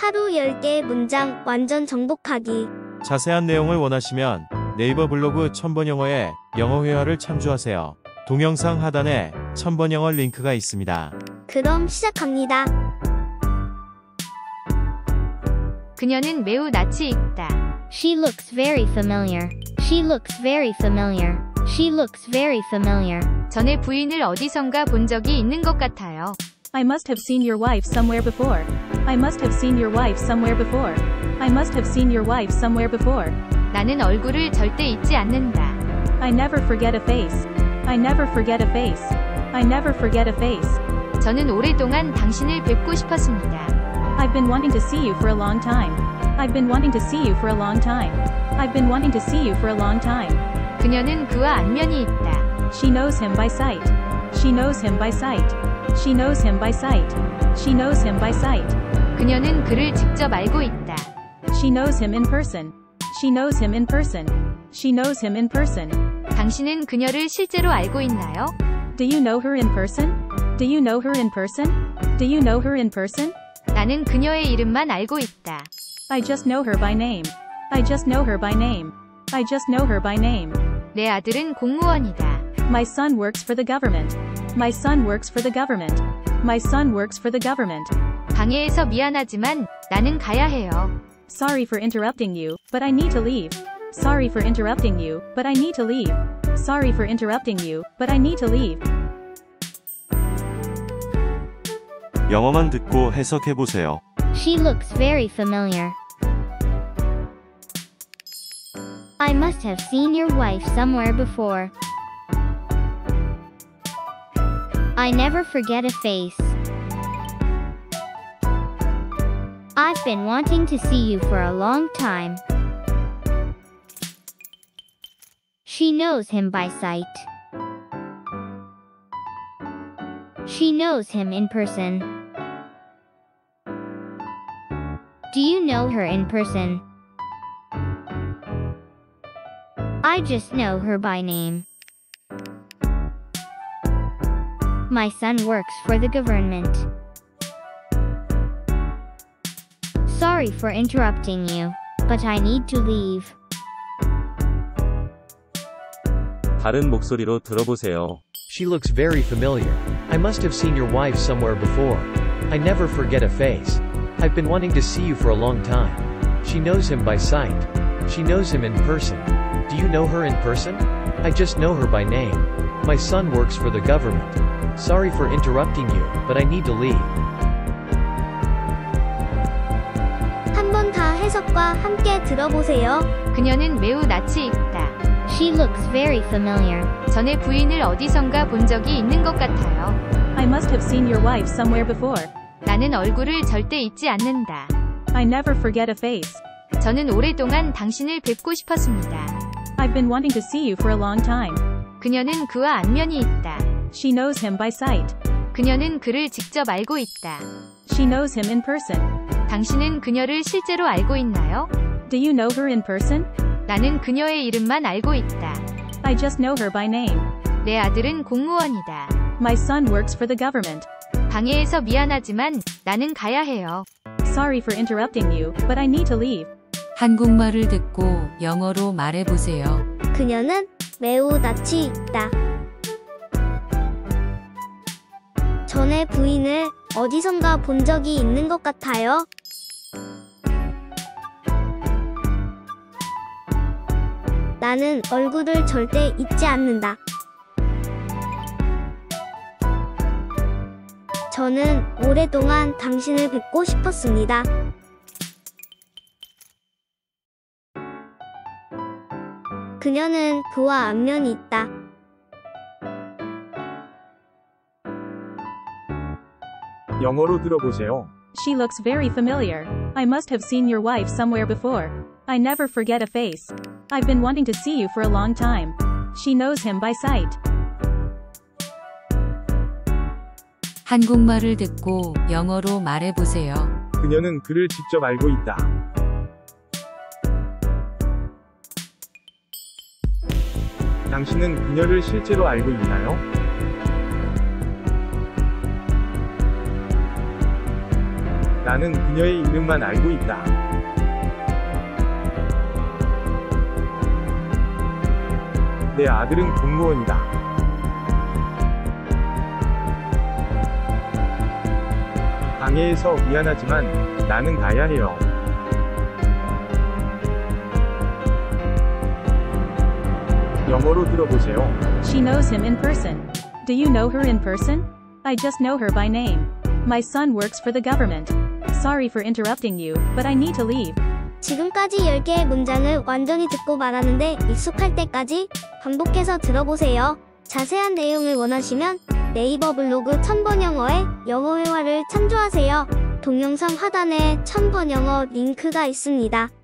하루 10개의 문장 완전 정복하기. 자세한 내용을 원하시면 네이버 블로그 천번영어에 영어 회화를 참조하세요. 동영상 하단에 천번영어 링크가 있습니다. 그럼 시작합니다. 그녀는 매우 낯이 익다. She looks very familiar. She looks very familiar. She looks very familiar. 전에 부인을 어디선가 본 적이 있는 것 같아요. I must have seen your wife somewhere before. I must have seen your wife somewhere before. I must have seen your wife somewhere before. 나는 얼굴을 절대 잊지 않는다. I never forget a face. I never forget a face. I never forget a face. 저는 오랫동안 당신을 뵙고 싶었습니다. I've been wanting to see you for a long time. I've been wanting to see you for a long time. I've been wanting to see you for a long time. 그녀는 그와 안면이 있다. She knows him by sight. She knows him by sight. She knows him by sight. She knows him by sight. 그녀는 그를 직접 알고 있다. She knows him in person. She knows him in person. She knows him in person. 당신은 그녀를 실제로 알고 있나요? Do you know her in person? Do you know her in person? Do you know her in person? 나는 그녀의 이름만 알고 있다. I just know her by name. I just know her by name. I just know her by name. 내 아들은 공무원이다. My son works for the government. My son works for the government. My son works for the government. 방해해서 미안하지만 나는 가야 해요. Sorry for interrupting you, but I need to leave. Sorry for interrupting you, but I need to leave. Sorry for interrupting you, but I need to leave. 영어만 듣고 해석해보세요. She looks very familiar. I must have seen your wife somewhere before. I never forget a face. I've been wanting to see you for a long time. She knows him by sight. She knows him in person. Do you know her in person? I just know her by name. My son works for the government. Sorry for interrupting you, but I need to leave. 다른 목소리로 들어보세요. She looks very familiar. I must have seen your wife somewhere before. I never forget a face. I've been wanting to see you for a long time. She knows him by sight. She knows him in person. Do you know her in person? I just know her by name. My son works for the government. Sorry for interrupting you, but I need to leave. 한 번 다 해석과 함께 들어보세요. 그녀는 매우 낯이 익다. She looks very familiar. 전에 부인을 어디선가 본 적이 있는 것 같아요. I must have seen your wife somewhere before. 나는 얼굴을 절대 잊지 않는다. I never forget a face. 저는 오랫동안 당신을 뵙고 싶었습니다. I've been wanting to see you for a long time. 그녀는 그와 안면이 있다. She knows him by sight. 그녀는 그를 직접 알고 있다. She knows him in person. 당신은 그녀를 실제로 알고 있나요? Do you know her in person? 나는 그녀의 이름만 알고 있다. I just know her by name. 내 아들은 공무원이다. My son works for the government. 방해해서 미안하지만 나는 가야 해요. Sorry for interrupting you, but I need to leave. 한국말을 듣고 영어로 말해보세요. 그녀는 매우 낯이 익다. 전에 부인을 어디선가 본 적이 있는 것 같아요. 나는 얼굴을 절대 잊지 않는다. 저는 오랫동안 당신을 뵙고 싶었습니다. 그녀는 그와 안면이 있다. 영어로 들어보세요. She looks very familiar. I must have seen your wife somewhere before. I never forget a face. I've been wanting to see you for a long time. She knows him by sight. 한국말을 듣고 영어로 말해보세요. 그녀는 그를 직접 알고 있다. 당신은 그녀를 실제로 알고 있나요? 나는 그녀의 이름만 알고 있다. 내 아들은 공무원이다. 방해해서 미안하지만 나는 가야 해요. 영어로 들어보세요. She knows him in person. Do you know her in person? I just know her by name. My son works for the government. Sorry for interrupting you, but I need to leave. 지금까지 10개의 문장을 완전히 듣고 말하는데 익숙할 때까지 반복해서 들어보세요. 자세한 내용을 원하시면 네이버 블로그 1000번 영어의 영어 회화를 참조하세요. 동영상 하단에 1000번 영어 링크가 있습니다.